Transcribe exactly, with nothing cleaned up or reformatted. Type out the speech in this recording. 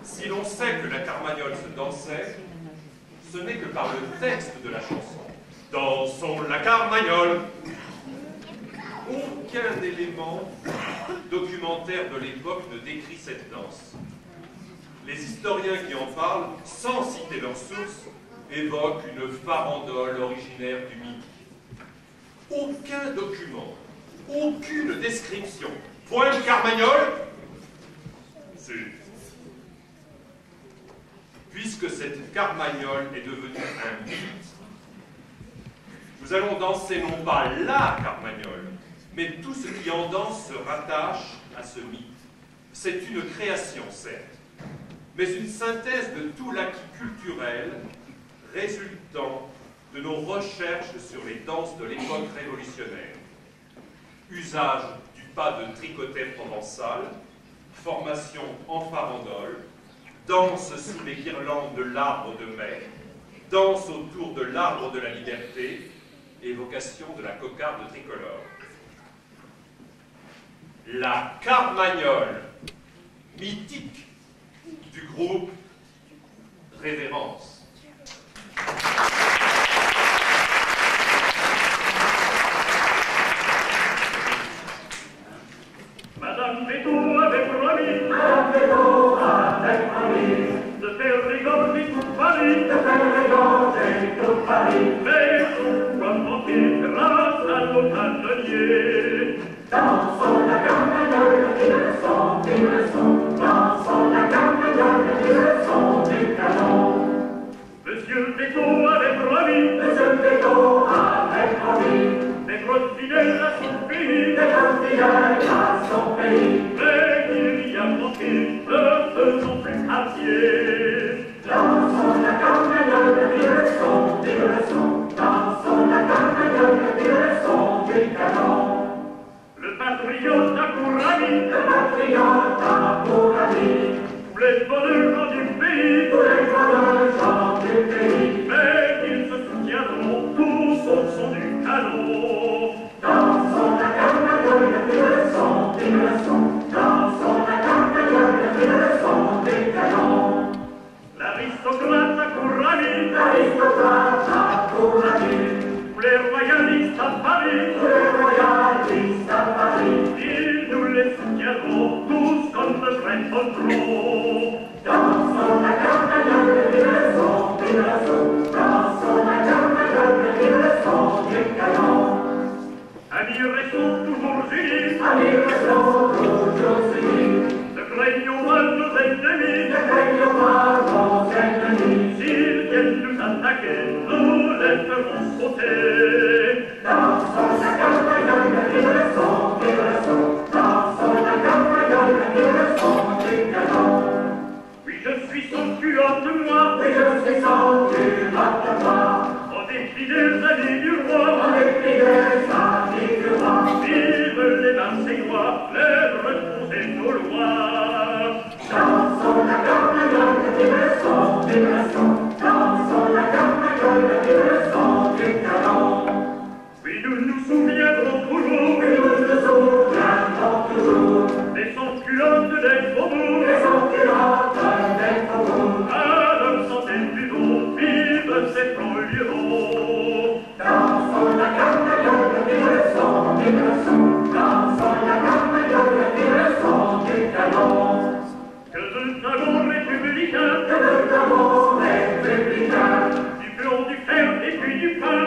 Si l'on sait que la Carmagnole se dansait, ce n'est que par le texte de la chanson. Dansons la Carmagnole. Aucun élément documentaire de l'époque ne décrit cette danse. Les historiens qui en parlent, sans citer leurs sources, évoquent une farandole originaire du Midi. Aucun document, aucune description. Point de Carmagnole? Si. Puisque cette Carmagnole est devenue un mythe, nous allons danser non pas la Carmagnole, mais tout ce qui en danse se rattache à ce mythe. C'est une création, certes, mais une synthèse de tout l'acquis culturel résultant de nos recherches sur les danses de l'époque révolutionnaire. Usage du pas de tricotet provençal, formation en farandole, danse sous les guirlandes de l'arbre de mai, danse autour de l'arbre de la liberté, évocation de la cocarde tricolore. La Carmagnole, mythique du groupe Révérence. Madame Bédot avait promis, Madame Bédot avait promis, de faire régorger tout Paris, de faire régorger tout Paris. Mais pourquoi manquer grâce à nos canonniers? Dansons la Carmagnole, une leçon, une leçon. Dansons la Carmagnole, une leçon du canon. Monsieur Bédot avait promis, Monsieur Bédot avait promis, d'être fidèle à son pays, d'être fidèle à son pays. Mais il y a manqué, ne faisons plus à pied. Dansons la Carmagnole, une leçon, une leçon. Dansons la Carmagnole, une leçon du canon. Le patriote Akourami, le patriote Akourami, tous les bonnes gens du pays, tous les bonnes gens du pays, mais ils se soutiendront tous au son du canon. Dansons la Carmagnole, une leçon, une leçon. Dansons la Carmagnole, une leçon du canon. L'aristocrate Akourami, l'aristocrate Akourami, tous les royalistes à Paris, tous les royalistes à Paris, ils nous les soutiendront tous comme de vrais poltrons. Dansons la Carmagnole, une leçon, une leçon. Dansons la Carmagnole, une leçon du canon. Amis, restons toujours unis, amis, restons toujours unis. Ne craignons pas nos ennemis, ne craignons pas nos ennemis. S'ils viennent nous attaquer, nous les ferons sauter. Dansons la Carmagnole, une leçon, une leçon. Dansons la Carmagnole, une leçon du canon. Oui, je suis sans culotte, moi. Oui, je suis sans culotte, moi. Au dépit des amis du roi, au dépit des amis du roi. Vive les Marseillois, les Bretons et nos lois. Dansons la Carmagnole, une leçon, une leçon. Dansons la Carmagnole, une leçon du canon. Oui, nous nous souviendrons toujours, oui, nous nous souviendrons toujours, des sans-culottes des faubourgs, des sans-culottes des faubourgs. À leur santé buvons, vive ces folions. Dansons la Carmagnole, une leçon, une leçon. Dansons la Carmagnole, une leçon du canon. Que de talons républicains, que de talons républicains, du plomb, du fer et puis du pain,